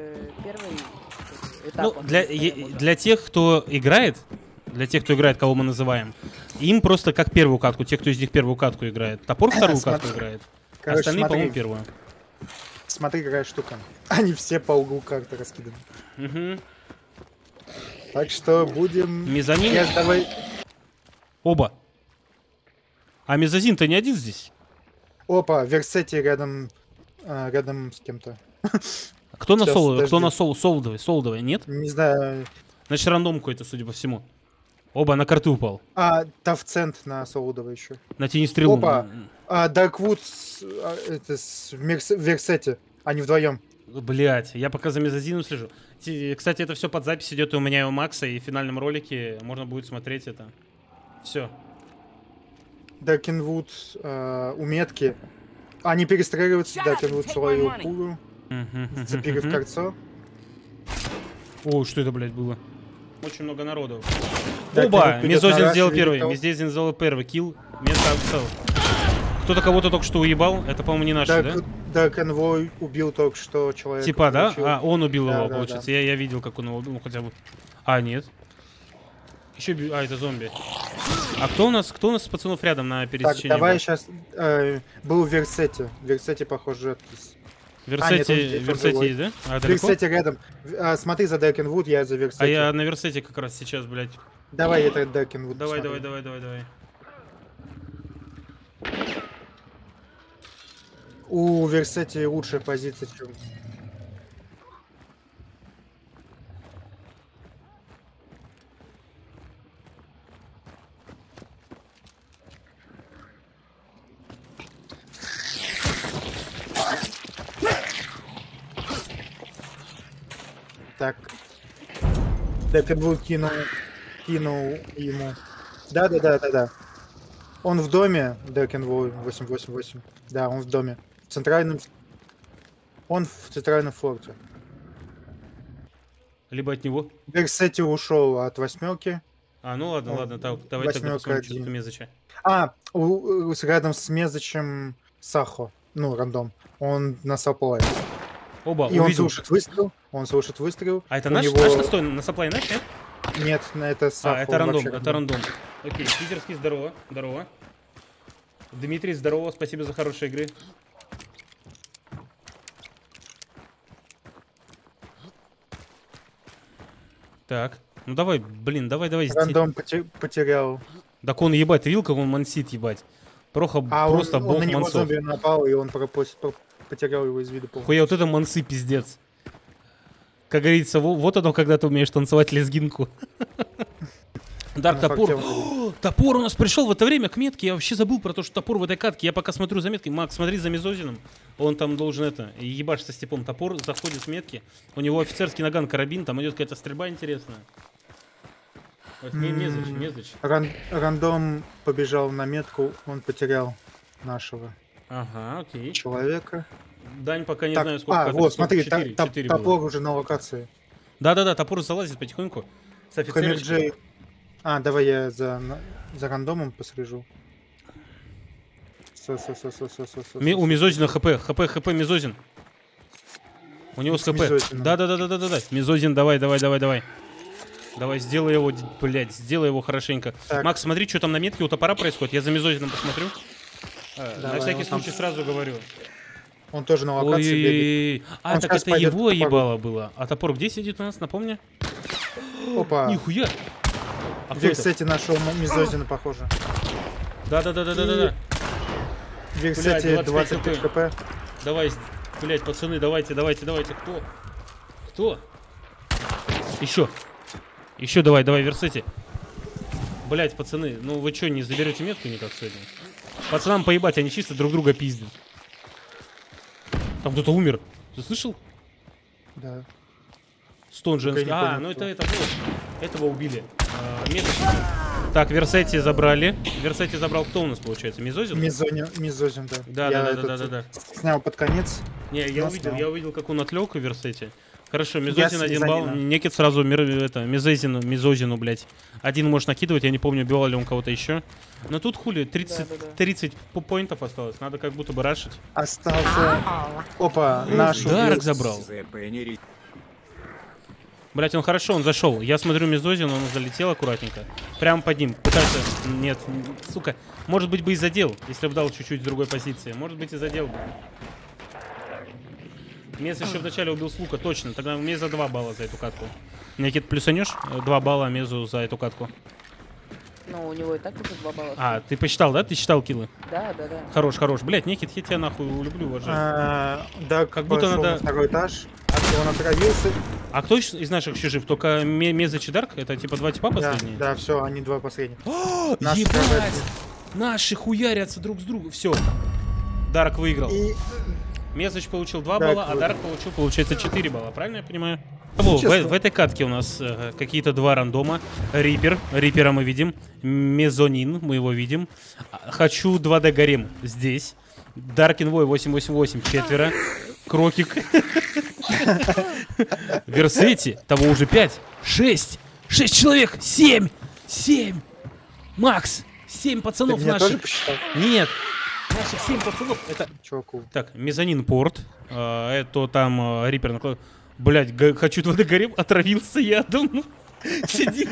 [SPEAKER 3] этап?
[SPEAKER 1] Ну, для тех, кто играет, кого мы называем, им просто как первую катку, те, кто из них первую катку играет. Топор вторую катку играет.
[SPEAKER 2] Короче,
[SPEAKER 1] Остальные, по-моему, первую.
[SPEAKER 2] Смотри, какая штука. Они все по углу карты раскиданы.
[SPEAKER 1] Угу.
[SPEAKER 2] Так что будем...
[SPEAKER 1] Мезонин.
[SPEAKER 2] Давай...
[SPEAKER 1] Оба. А мезозин-то не один здесь.
[SPEAKER 2] Опа, Версети рядом с кем-то.
[SPEAKER 1] Кто на
[SPEAKER 2] Сейчас,
[SPEAKER 1] соло? Кто
[SPEAKER 2] подожди.
[SPEAKER 1] на соло? Солдовой, нет?
[SPEAKER 2] Не знаю.
[SPEAKER 1] Значит, рандом какой-то, судя по всему. Оба, на карты упал.
[SPEAKER 2] Тавцент на Солдовой еще.
[SPEAKER 1] На тени стрелу.
[SPEAKER 2] Опа. Дарквуд в Версете. Они вдвоем.
[SPEAKER 1] Блять, я пока за мезозином слежу. Кстати, это все под запись идет и у меня, и у Макса, и в финальном ролике можно будет смотреть это. Все.
[SPEAKER 2] Даркенвуд у метки. Они перестраиваются. Даркенвуд свою пулю. Зацепили в кольцо.
[SPEAKER 1] О, что это, блядь, было? Очень много народу.
[SPEAKER 2] Даркенвуд
[SPEAKER 1] Оба!
[SPEAKER 2] идет
[SPEAKER 1] Мезозин
[SPEAKER 2] на
[SPEAKER 1] сделал
[SPEAKER 2] раш,
[SPEAKER 1] первый.
[SPEAKER 2] видел.
[SPEAKER 1] Мезозин сделал первый. Килл. Место отцел. Кто-то кого-то только что уебал. Это, по-моему, не наши, да?
[SPEAKER 2] Даркенвой убил только что человека.
[SPEAKER 1] Типа, да?
[SPEAKER 2] получил.
[SPEAKER 1] А, он убил его,
[SPEAKER 2] Да,
[SPEAKER 1] получается.
[SPEAKER 2] да.
[SPEAKER 1] Я видел, как он его убил, ну, хотя бы. А, нет. Еще это зомби. А кто у нас с пацанов рядом на
[SPEAKER 2] Так,
[SPEAKER 1] пересечении?
[SPEAKER 2] давай
[SPEAKER 1] был?
[SPEAKER 2] сейчас... был в Версете. В Версете, похоже, откис.
[SPEAKER 1] Версете,
[SPEAKER 2] нет, он здесь, он
[SPEAKER 1] Версете
[SPEAKER 2] живой.
[SPEAKER 1] есть, да? А,
[SPEAKER 2] В
[SPEAKER 1] далеко?
[SPEAKER 2] Версете рядом. Смотри за Даркенвуд, я за Версете.
[SPEAKER 1] А я на Версете как раз сейчас, блядь.
[SPEAKER 2] Давай это Даркенвуд.
[SPEAKER 1] Давай.
[SPEAKER 2] посмотрим. У Версети лучшая позиция, чем... Так. Даркенвуд кинул ему. Да. Он в доме, Даркенвуд 888. Да, он в доме. В центральном... Он в центральном форте.
[SPEAKER 1] Либо от него.
[SPEAKER 2] Версети ушел от восьмерки.
[SPEAKER 1] А, ну ладно,
[SPEAKER 2] Он
[SPEAKER 1] ладно, давай тогда
[SPEAKER 2] восьмерка
[SPEAKER 1] посмотрим, что
[SPEAKER 2] один.
[SPEAKER 1] это Мезыча.
[SPEAKER 2] Рядом с Мезычем Сахо. Ну, рандом. Он на саплае.
[SPEAKER 1] Оба,
[SPEAKER 2] И он
[SPEAKER 1] увидел.
[SPEAKER 2] слушает выстрел.
[SPEAKER 1] А это
[SPEAKER 2] У
[SPEAKER 1] наш?
[SPEAKER 2] него-
[SPEAKER 1] Наш настой на саплай наш, нет?
[SPEAKER 2] Нет, это Сахо.
[SPEAKER 1] А, это рандом,
[SPEAKER 2] вообще
[SPEAKER 1] это рандом. Окей, питерский, здорово. Дмитрий, здорово, спасибо за хорошие игры. Так, ну давай, блин, давай.
[SPEAKER 2] Рандом потерял.
[SPEAKER 1] Так он ебать, ты видел, как он мансит, ебать? Просто
[SPEAKER 2] он
[SPEAKER 1] бог
[SPEAKER 2] на него
[SPEAKER 1] мансов.
[SPEAKER 2] зомби напал, и он потерял его из виду полностью.
[SPEAKER 1] Хуя, вот это мансы, пиздец. Как говорится, вот оно, когда ты умеешь танцевать лезгинку. Дарк,
[SPEAKER 2] На
[SPEAKER 1] топор.
[SPEAKER 2] факте он-
[SPEAKER 1] Топор у нас пришел в это время к метке. Я вообще забыл про то, что топор в этой катке. Я пока смотрю за меткой. Макс, смотри за Мезозином. Он там должен ебашь со степом. Топор заходит с метки. У него офицерский наган, карабин. Там идет какая-то стрельба интересная. Вот, Мезыч.
[SPEAKER 2] Рандом побежал на метку, он потерял нашего
[SPEAKER 1] Ага, окей.
[SPEAKER 2] человека.
[SPEAKER 1] Дань пока не
[SPEAKER 2] Так,
[SPEAKER 1] знаю, сколько.
[SPEAKER 2] вот, смотри,
[SPEAKER 1] Четыре
[SPEAKER 2] топор уже на локации.
[SPEAKER 1] Да, топор залазит потихоньку. С офицерочкой.
[SPEAKER 2] Хамерджей. Давай я за рандомом послежу.
[SPEAKER 1] У Мезозина ХП Мезозин. У него с ХП.
[SPEAKER 2] Мезозином.
[SPEAKER 1] Да. Мезозин, давай. Давай, сделай его, блядь, сделай его хорошенько.
[SPEAKER 2] Так.
[SPEAKER 1] Макс, смотри, что там на метке у топора происходит. Я за Мезозином посмотрю. На
[SPEAKER 2] Давай,
[SPEAKER 1] всякий
[SPEAKER 2] он там-
[SPEAKER 1] случай сразу говорю.
[SPEAKER 2] Он тоже на локации бегает.
[SPEAKER 1] Ой-ой-ой.
[SPEAKER 2] Он
[SPEAKER 1] Так
[SPEAKER 2] сейчас
[SPEAKER 1] это
[SPEAKER 2] пойдет
[SPEAKER 1] его
[SPEAKER 2] к топору.
[SPEAKER 1] ебало было. А топор где сидит у нас, напомни?
[SPEAKER 2] Опа.
[SPEAKER 1] Нихуя. А кто это?
[SPEAKER 2] Версети нашел Мезозина, похоже.
[SPEAKER 1] Да.
[SPEAKER 2] Версети
[SPEAKER 1] Блядь,
[SPEAKER 2] 25 хп.
[SPEAKER 1] Давай, блядь, пацаны, давайте. Кто? Еще давай, Версети. Блядь, пацаны, ну вы что, не заберете метку никак сегодня? Пацанам поебать, они чисто друг друга пиздят. Там кто-то умер. Ты слышал?
[SPEAKER 2] Да.
[SPEAKER 1] Стон женский.
[SPEAKER 2] не понял,
[SPEAKER 1] Ну
[SPEAKER 2] кто.
[SPEAKER 1] это вот. Этого убили. Меточки. Так, Версети забрали. Версети забрал кто у нас, получается? Мезозин?
[SPEAKER 2] Мезозин, да. Я
[SPEAKER 1] Да.
[SPEAKER 2] снял под конец.
[SPEAKER 1] Не, я
[SPEAKER 2] Но снял.
[SPEAKER 1] увидел, как он отлег и Версети. Хорошо, Мезозин 1 балл.
[SPEAKER 2] мезонина.
[SPEAKER 1] Некит сразу Мезозину, блядь. Один можешь накидывать, я не помню, убивал ли он кого-то еще. Но тут хули, 30 поинтов осталось. Надо как будто бы рашить.
[SPEAKER 2] Остался... Опа, наш
[SPEAKER 1] Дарк
[SPEAKER 2] убил.
[SPEAKER 1] забрал. Блять, он хорошо, он зашел. Я смотрю Мезозин, он залетел аккуратненько. Прямо под ним. Пытался... Нет, сука. Может быть бы и задел, если бы дал чуть-чуть в другой позиции. Может быть и задел бы. Мез еще вначале убил с лука, точно. Тогда Меза 2 балла за эту катку. Никит, плюсанешь? 2 балла Мезу за эту катку.
[SPEAKER 3] Ну, у него и так уже 2 балла.
[SPEAKER 1] А, ты посчитал, да? Ты считал киллы?
[SPEAKER 3] Да.
[SPEAKER 1] Хорош. Блять, Никит, я тебя нахуй люблю, уважаю.
[SPEAKER 2] Да,
[SPEAKER 1] Как будто
[SPEAKER 2] пошел
[SPEAKER 1] надо-
[SPEAKER 2] на второй этаж, он отравился.
[SPEAKER 1] А кто из наших еще жив? Только Меза Чидарк? Это типа 2 типа
[SPEAKER 2] Да,
[SPEAKER 1] последние?
[SPEAKER 2] да, все, они 2 последних.
[SPEAKER 1] О,
[SPEAKER 2] Наши
[SPEAKER 1] ебать!
[SPEAKER 2] сражаются.
[SPEAKER 1] Наши хуярятся друг с другом. Все. Дарк выиграл.
[SPEAKER 2] И
[SPEAKER 1] Мезыч получил 2
[SPEAKER 2] Дарк
[SPEAKER 1] балла, а
[SPEAKER 2] выиграл.
[SPEAKER 1] Дарк получил, получается, 4 балла. Правильно я понимаю? В
[SPEAKER 2] Честно.
[SPEAKER 1] этой катке у нас какие-то 2 рандома. Рипера мы видим. Мезонин, мы его видим. Хочу 2D гарем здесь. Даркинвой 888, 4. Крокик. Версети, того уже 5. 6. 6 человек. 7. Макс. 7
[SPEAKER 2] ты
[SPEAKER 1] пацанов
[SPEAKER 2] меня тоже
[SPEAKER 1] наших.
[SPEAKER 2] посчитал?
[SPEAKER 1] Нет. Наших 7 пацанов. Это
[SPEAKER 2] Чуваку.
[SPEAKER 1] так, Мезонин порт. Это там Рипер наклад. Блять, хочу туда горем, отравился ядом. Сидит.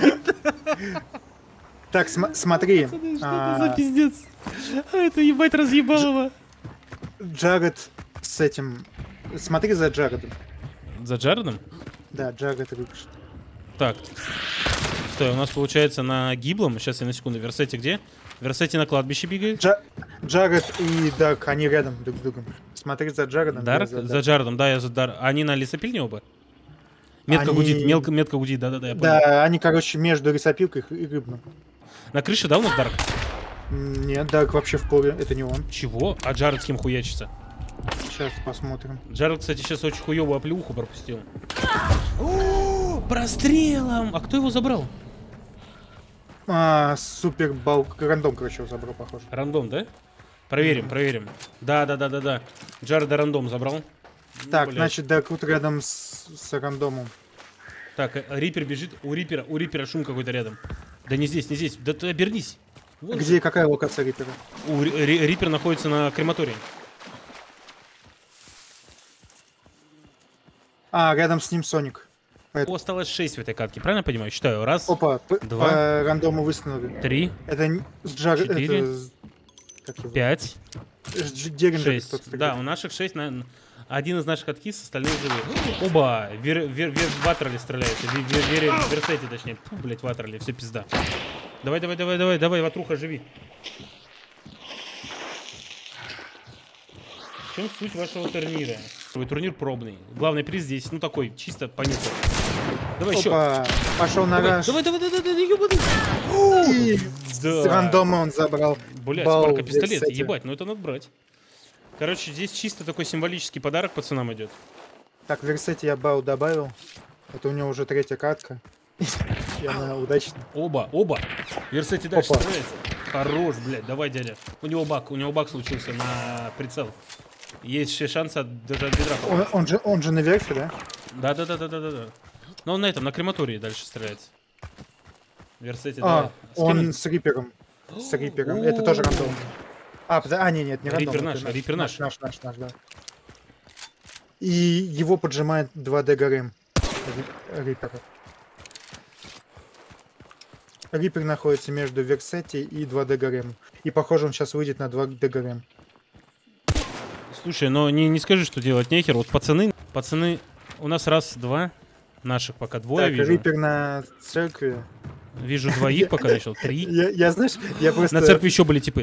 [SPEAKER 2] Так, смотри.
[SPEAKER 1] Что это за пиздец? Это ебать разъебалово.
[SPEAKER 2] Джаред с этим... Смотри за Джаредом.
[SPEAKER 1] За Джаредом?
[SPEAKER 2] Да, Джаред Рикш.
[SPEAKER 1] Так. Стой, у нас получается на гиблом. Сейчас я на секунду. Версети где? Версети на кладбище бегает.
[SPEAKER 2] Джаред и Дарк, они рядом друг с другом. Смотри за Джаредом.
[SPEAKER 1] Дарк?
[SPEAKER 2] я
[SPEAKER 1] За Джаредом, да, я за Дарк. Они на лесопильне оба? Метка
[SPEAKER 2] Они-
[SPEAKER 1] гудит, метка гудит, да-да-да, я понял.
[SPEAKER 2] Да, они, короче, между лесопилкой и рыбным.
[SPEAKER 1] На крыше, да, у нас Дарк?
[SPEAKER 2] Нет, Дарк вообще в поле, это не он.
[SPEAKER 1] Чего? А Джаред с кем хуячится?
[SPEAKER 2] Сейчас посмотрим.
[SPEAKER 1] Джаред, кстати, сейчас очень хуёвую оплеуху пропустил. О, прострелом! А кто его забрал?
[SPEAKER 2] Супер балк, рандом, короче, его забрал, похоже.
[SPEAKER 1] Рандом, да? Проверим. Да. Джареда рандом забрал. Ну,
[SPEAKER 2] Так,
[SPEAKER 1] блядь.
[SPEAKER 2] значит, Дарк тут рядом с рандомом.
[SPEAKER 1] Так, Рипер бежит. У Рипера шум какой-то рядом. Да не здесь. Да ты обернись. Вон
[SPEAKER 2] Где, какая локация Рипера?
[SPEAKER 1] Рипер находится на крематории.
[SPEAKER 2] Рядом с ним Соник.
[SPEAKER 1] О, осталось 6 в этой катке, правильно я понимаю? Считаю. Раз,
[SPEAKER 2] Опа,
[SPEAKER 1] Два.
[SPEAKER 2] по рандому восстановили.
[SPEAKER 1] 3,
[SPEAKER 2] Это с Джаред...
[SPEAKER 1] 4,
[SPEAKER 2] это как его?
[SPEAKER 1] 5,
[SPEAKER 2] С Деринджер
[SPEAKER 1] 6.
[SPEAKER 2] кто-то
[SPEAKER 1] Да,
[SPEAKER 2] стрелял.
[SPEAKER 1] у наших 6. Один из наших откис, остальные живые. Оба! Ватерли стреляет. Версети, точнее. Фу, блять, Ватерли, все пизда. Давай, Ватруха, живи. В чем суть вашего турнира? Турнир пробный. Главный приз здесь, ну такой, чисто понюхать. Давай еще.
[SPEAKER 2] Опа, пошел на раш.
[SPEAKER 1] Давай, ебаный.
[SPEAKER 2] И
[SPEAKER 1] Да.
[SPEAKER 2] с рандома он забрал.
[SPEAKER 1] Блять,
[SPEAKER 2] Бал
[SPEAKER 1] сколько пистолетов,
[SPEAKER 2] Версети.
[SPEAKER 1] ебать, ну это надо брать. Короче, здесь чисто такой символический подарок пацанам идет.
[SPEAKER 2] Так, в Версете я бал добавил. Это у него уже 3-я катка. И она удачная.
[SPEAKER 1] Оба. Версети дальше
[SPEAKER 2] Опа.
[SPEAKER 1] стреляется. Хорош, блядь, давай, дядя. У него баг случился на прицел. Есть еще шанс даже от бедра попасть.
[SPEAKER 2] Он же на верфи, да?
[SPEAKER 1] Да. Но он на этом, на крематории дальше стреляется. Версети, давай.
[SPEAKER 2] Он
[SPEAKER 1] Скинул.
[SPEAKER 2] с Рипером. С Рипером. Это тоже рандом. Нет, не рандом.
[SPEAKER 1] Рипер
[SPEAKER 2] это
[SPEAKER 1] наш, Рипер наш.
[SPEAKER 2] Наш, да. И его поджимает 2D гарем. Рипера. Рипер находится между Версети и 2D гарем. И похоже, он сейчас выйдет на 2D гарем.
[SPEAKER 1] Слушай, но не скажи, что делать нехер. Вот пацаны, у нас раз, два, наших пока двое
[SPEAKER 2] Так,
[SPEAKER 1] вижу.
[SPEAKER 2] Рипер на церкви.
[SPEAKER 1] Вижу двоих пока начал, 3.
[SPEAKER 2] Я знаешь, я просто...
[SPEAKER 1] На церкви еще были типы,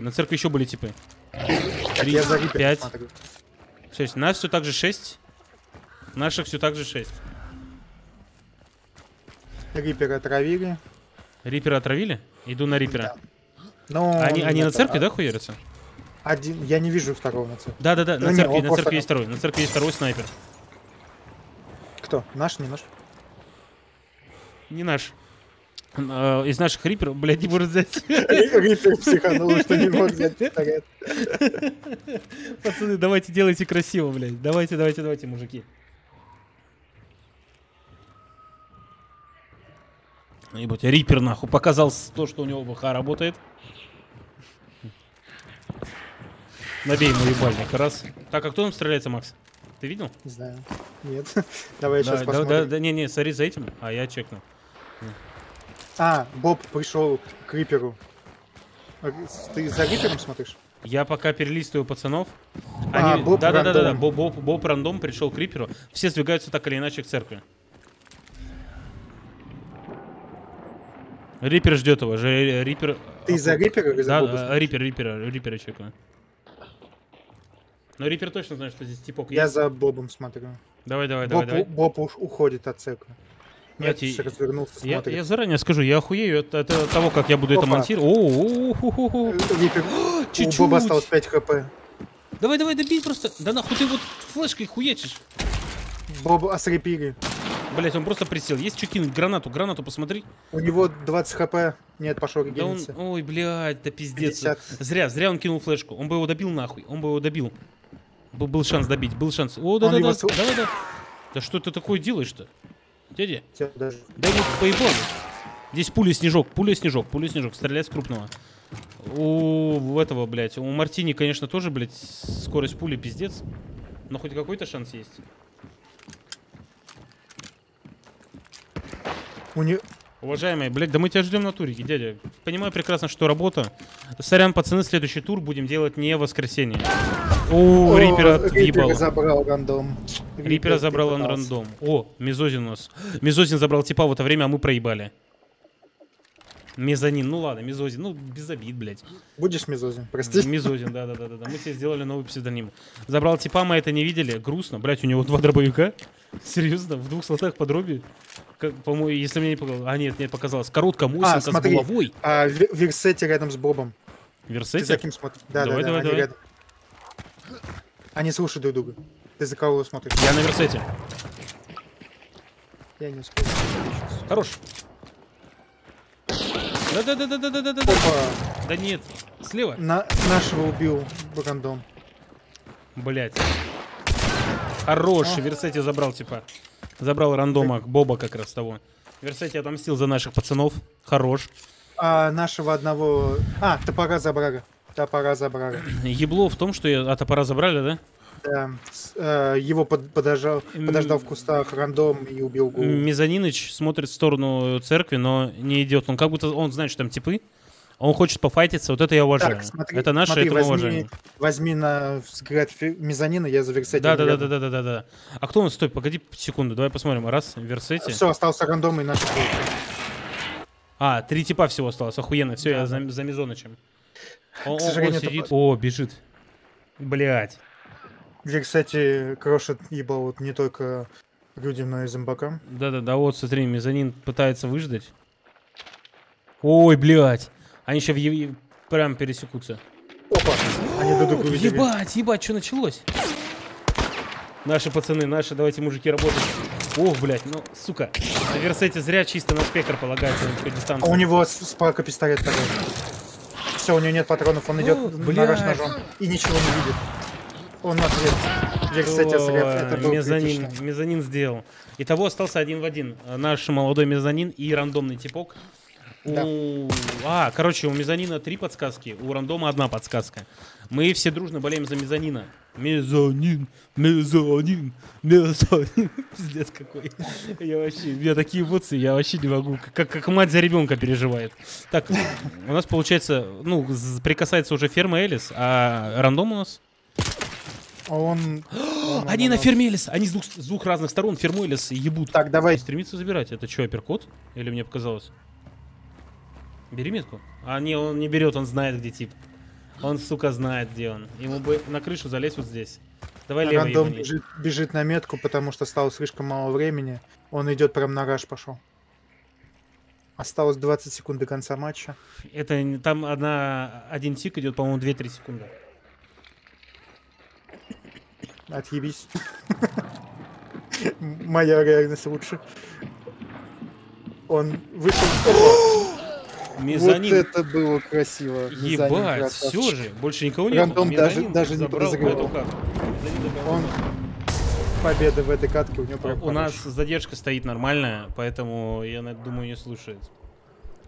[SPEAKER 2] Так, я за Рипером
[SPEAKER 1] 5,
[SPEAKER 2] смотрю.
[SPEAKER 1] 6. Нас все так же 6. Наших все так же 6.
[SPEAKER 2] Рипера отравили.
[SPEAKER 1] Рипера отравили? Иду на Рипера.
[SPEAKER 2] Но
[SPEAKER 1] Они
[SPEAKER 2] он
[SPEAKER 1] на
[SPEAKER 2] это,
[SPEAKER 1] церкви, да, хуярятся?
[SPEAKER 2] Один, я не вижу второго на церкви.
[SPEAKER 1] Да,
[SPEAKER 2] Ну,
[SPEAKER 1] на
[SPEAKER 2] не,
[SPEAKER 1] церкви,
[SPEAKER 2] он
[SPEAKER 1] на
[SPEAKER 2] просто-
[SPEAKER 1] церкви есть второй. На церкви есть второй снайпер.
[SPEAKER 2] Кто? Наш, не наш?
[SPEAKER 1] Не наш. Из наших Риперов, блядь, не может взять.
[SPEAKER 2] Рипер психанул, что не мог взять пистолет.
[SPEAKER 1] Пацаны, давайте делайте красиво, блядь. Давайте, мужики. Ебать, Рипер нахуй показал то, что у него ВХ работает. Набей ему ебальник, раз. Так, а кто там стреляется, Макс? Ты видел?
[SPEAKER 2] Не знаю. Нет. Давай сейчас посмотрим.
[SPEAKER 1] Да, не, смотри за этим, а я чекну.
[SPEAKER 2] А, Боб пришел к Риперу. Ты за Рипером смотришь?
[SPEAKER 1] Я пока перелистываю пацанов.
[SPEAKER 2] Боб
[SPEAKER 1] Да.
[SPEAKER 2] рандом.
[SPEAKER 1] Боб рандом пришел к Риперу. Все сдвигаются так или иначе к церкви. Рипер ждет его. Рипер...
[SPEAKER 2] Ты за Рипера или за Боба?
[SPEAKER 1] Да, Рипера чекаю. Но Рипер точно знает, что здесь типок
[SPEAKER 2] Я
[SPEAKER 1] есть.
[SPEAKER 2] за Бобом смотрю.
[SPEAKER 1] Давай.
[SPEAKER 2] Боб уходит от церкви. Нет,
[SPEAKER 1] Давайте,
[SPEAKER 2] развернулся, смотрит.
[SPEAKER 1] я заранее скажу, я охуею от того, как я буду это
[SPEAKER 2] Опа.
[SPEAKER 1] монтировать.
[SPEAKER 2] Рипер.
[SPEAKER 1] Чуть-чуть.
[SPEAKER 2] У Боба осталось 5 хп.
[SPEAKER 1] Давай, добей просто. Да нахуй ты вот флешкой хуячишь.
[SPEAKER 2] Боб осрепили.
[SPEAKER 1] Блять, он просто присел. Есть что кинуть? Гранату посмотри.
[SPEAKER 2] У него 20 хп. Нет, пошел
[SPEAKER 1] Да он...
[SPEAKER 2] регениться.
[SPEAKER 1] Ой, блядь, да пиздец.
[SPEAKER 2] 50.
[SPEAKER 1] Зря он кинул флешку. Он бы его добил нахуй. Был шанс добить, был шанс. О, да.
[SPEAKER 2] его
[SPEAKER 1] Давай. Да что ты такое делаешь-то? Дядя,
[SPEAKER 2] Тебя даже...
[SPEAKER 1] дай мне поебал. Здесь пуля-снежок. Стрелять с крупного. У этого, блядь, у Мартини, конечно, тоже, блядь, скорость пули пиздец. Но хоть какой-то шанс есть.
[SPEAKER 2] У него...
[SPEAKER 1] Уважаемые, блядь, да мы тебя ждем на турике, дядя. Понимаю прекрасно, что работа. Сорян, пацаны, следующий тур будем делать не в воскресенье. О, Рипера отъебал.
[SPEAKER 2] Рипера забрал рандом.
[SPEAKER 1] Рипера забрал он рандом. О, Мезозин у нас. Мезозин забрал типа в это время, а мы проебали. Мезонин, ну ладно, Мезозин, ну без обид, блядь.
[SPEAKER 2] Будешь Мезозин, прости.
[SPEAKER 1] Мезозин, да. Мы себе сделали новый псевдоним. Забрал типа, мы это не видели. Грустно, блядь, у него 2 дробовика. Серьезно, в 2 слотах по дроби. По-моему, если мне не показалось. А, нет, показалось. Коротко, Мосинка с
[SPEAKER 2] смотри.
[SPEAKER 1] головой.
[SPEAKER 2] Версети рядом с Бобом. Ты
[SPEAKER 1] Версете?
[SPEAKER 2] за кем смотришь? Да,
[SPEAKER 1] Давай.
[SPEAKER 2] они рядом. Они слушают друг друга. Ты за кого смотришь?
[SPEAKER 1] Я на Версете.
[SPEAKER 2] Я не успел.
[SPEAKER 1] Хорош. Да.
[SPEAKER 2] Опа.
[SPEAKER 1] Да нет. Слева.
[SPEAKER 2] Нашего убил рандом.
[SPEAKER 1] Блять. Хорош. Версети забрал типа. Забрал рандома Боба как раз того. Версети отомстил за наших пацанов. Хорош.
[SPEAKER 2] А нашего одного... топора забрали.
[SPEAKER 1] Ебло в том, что от топора забрали, да?
[SPEAKER 2] Да. Его подождал в кустах рандом и убил голову.
[SPEAKER 1] Мезониныч смотрит в сторону церкви, но не идет. Он как будто он знает, что там типы. Он хочет пофайтиться. Вот это я уважаю.
[SPEAKER 2] Так, смотри,
[SPEAKER 1] это наше, это мы уважаем.
[SPEAKER 2] Возьми на взгляд мезонина, я за Версети.
[SPEAKER 1] Да. А кто у нас? Стой, погоди секунду. Давай посмотрим. Раз, Версети.
[SPEAKER 2] Все, остался рандом и наши.
[SPEAKER 1] 3 типа всего осталось. Охуенно. Все, я за Мезонычем.
[SPEAKER 2] К сожалению,
[SPEAKER 1] сидит. О, бежит. Блять.
[SPEAKER 2] Версети крошит ебал вот не только людям, но и зомбакам.
[SPEAKER 1] Да, вот смотри, Мезонин пытается выждать. Ой, блять. Они сейчас прям пересекутся.
[SPEAKER 2] Опа! Они друг друга увидели.
[SPEAKER 1] Ебать, что началось? Наши пацаны, давайте, мужики, работать. Ох, блять, ну, сука. На Версете зря чисто на спектр полагается по дистанции.
[SPEAKER 2] А у него спарка пистолет такой. Все, у него нет патронов, он идет на раш ножом и ничего не видит. Он нас Версете слеп. Это был критично.
[SPEAKER 1] Мезонин сделал. Итого остался 1 в 1. Наш молодой Мезонин и рандомный типок.
[SPEAKER 2] Да.
[SPEAKER 1] Короче, у Мезонина 3 подсказки, у рандома 1 подсказка. Мы все дружно болеем за Мезонина. Мезонин. Пиздец какой. У меня такие эмоции, я вообще не могу. Как мать за ребенка переживает. Так, у нас получается, прикасается уже ферма Элис, а рандом у нас? Они на ферме Элис, они с двух разных сторон ферму Элис ебут.
[SPEAKER 2] Так, давай.
[SPEAKER 1] Стремится забирать. Это что, апперкот? Или мне показалось? Бери метку. Не, он не берет, он знает, где тип. Он, сука, знает, где он. Ему бы на крышу залезть вот здесь. Давай левый
[SPEAKER 2] рандом
[SPEAKER 1] ебани.
[SPEAKER 2] бежит на метку, потому что стало слишком мало времени. Он идет прям на раш пошел. Осталось 20 секунд до конца матча.
[SPEAKER 1] Это там один тик идет, по-моему, 2-3 секунды.
[SPEAKER 2] Отъебись. Моя реальность лучше. Он вышел.
[SPEAKER 1] Мезонин.
[SPEAKER 2] Вот это было красиво.
[SPEAKER 1] Ебать, все же. Больше никого не
[SPEAKER 2] рандом
[SPEAKER 1] было.
[SPEAKER 2] даже не подозревал. Он победа в этой катке у него прям
[SPEAKER 1] У нас задержка стоит нормальная, поэтому я думаю, не слушает.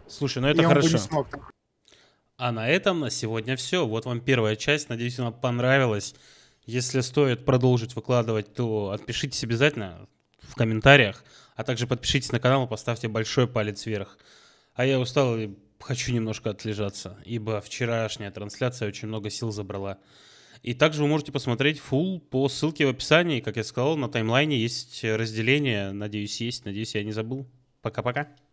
[SPEAKER 1] Слушай, ну
[SPEAKER 2] И
[SPEAKER 1] это
[SPEAKER 2] он бы не
[SPEAKER 1] хорошо.
[SPEAKER 2] смог.
[SPEAKER 1] А на этом на сегодня все. Вот вам первая часть. Надеюсь, она понравилась. Если стоит продолжить выкладывать, то отпишитесь обязательно в комментариях, а также подпишитесь на канал и поставьте большой палец вверх. А я устал и хочу немножко отлежаться, ибо вчерашняя трансляция очень много сил забрала. И также вы можете посмотреть фулл по ссылке в описании. Как я сказал, на таймлайне есть разделение. Надеюсь, есть. Надеюсь, я не забыл. Пока-пока.